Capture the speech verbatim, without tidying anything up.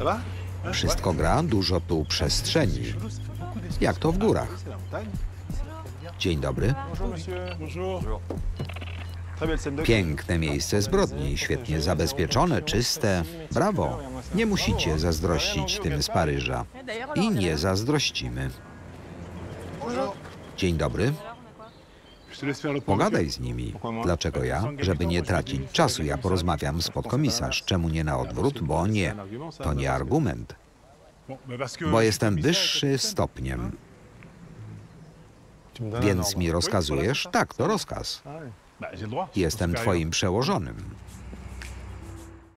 Wszystko gra, dużo tu przestrzeni. Jak to w górach. Dzień dobry. Piękne miejsce zbrodni, świetnie zabezpieczone, czyste. Brawo. Nie musicie zazdrościć tym z Paryża. I nie zazdrościmy. Dzień dobry. Pogadaj z nimi. Dlaczego ja? Żeby nie tracić czasu. Ja porozmawiam z podkomisarz. Czemu nie na odwrót? Bo nie. To nie argument. Bo jestem wyższy stopniem. Więc mi rozkazujesz? Tak, to rozkaz. Jestem twoim przełożonym.